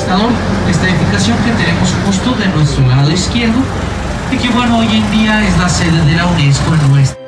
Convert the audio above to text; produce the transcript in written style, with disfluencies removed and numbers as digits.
devastador esta edificación que tenemos justo de nuestro lado izquierdo y que bueno, hoy en día es la sede de la UNESCO en nuestra